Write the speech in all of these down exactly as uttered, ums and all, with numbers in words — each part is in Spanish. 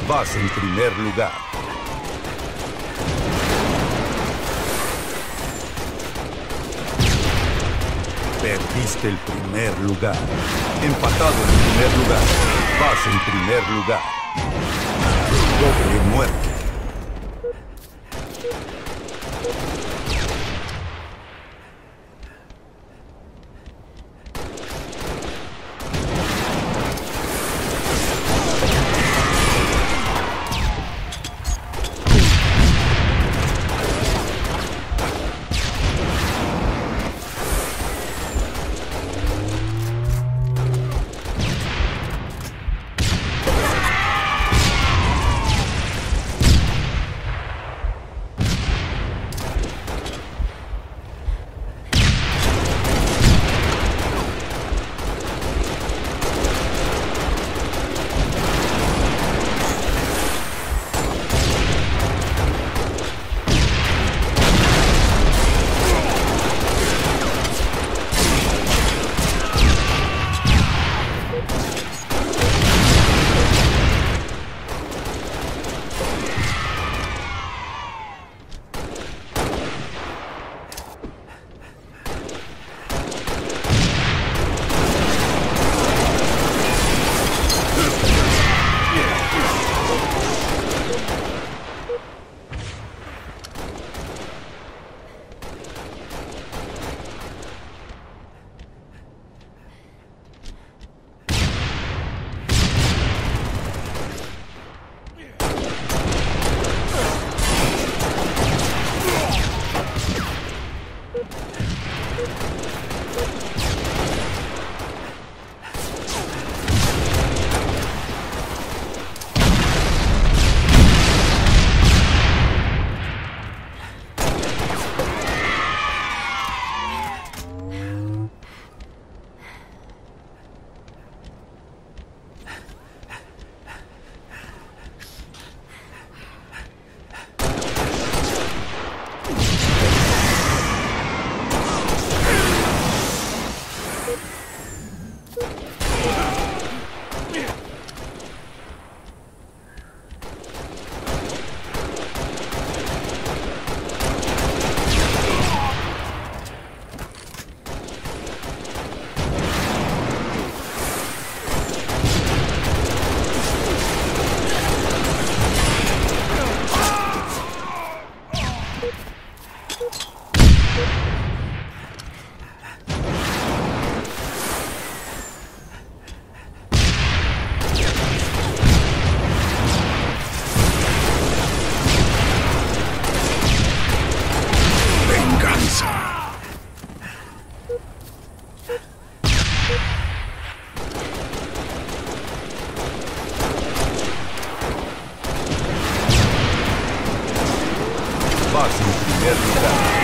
Vas en primer lugar. Perdiste el primer lugar. Empatado en primer lugar. Vas en primer lugar. Doble muerte. Vas en primer lugar.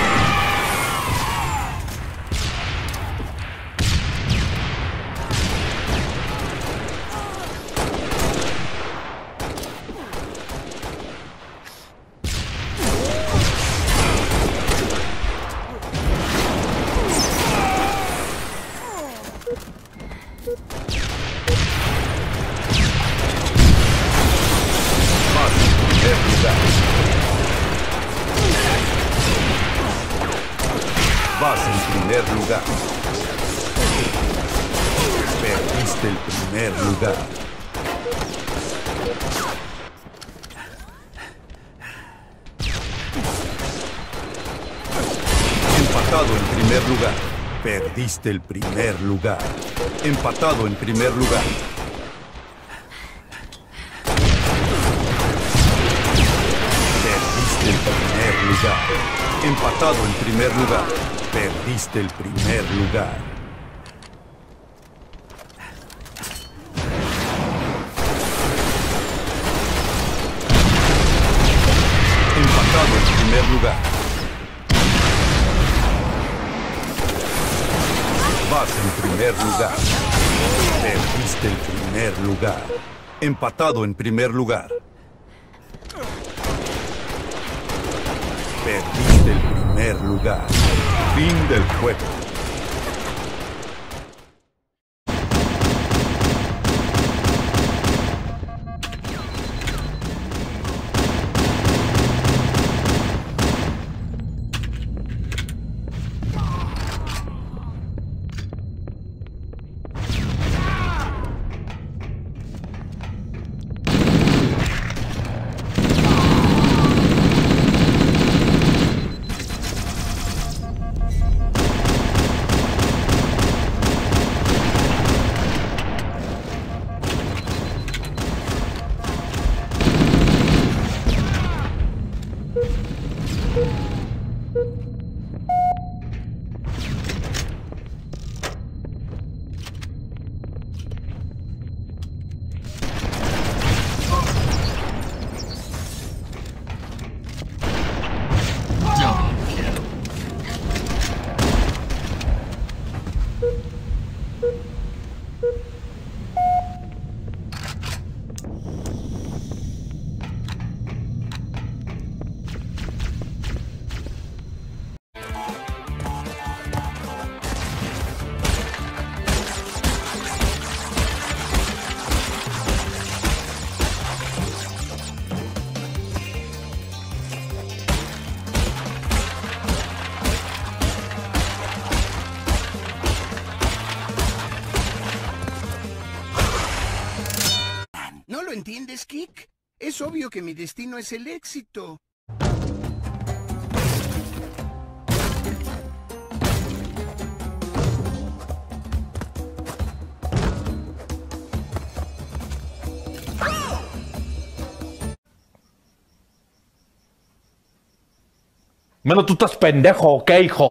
Vas en primer lugar. Perdiste el primer lugar. Empatado en primer lugar. Perdiste el primer lugar. Empatado en primer lugar. Perdiste el primer lugar. Empatado en primer lugar. Perdiste el primer lugar. Empatado en primer lugar. Vas en primer lugar. Perdiste el primer lugar. Empatado en primer lugar. Perdiste el primer lugar. Fin del juego. ¿No lo entiendes, Kik? Es obvio que mi destino es el éxito. Menos tú estás pendejo, ¿ok, hijo?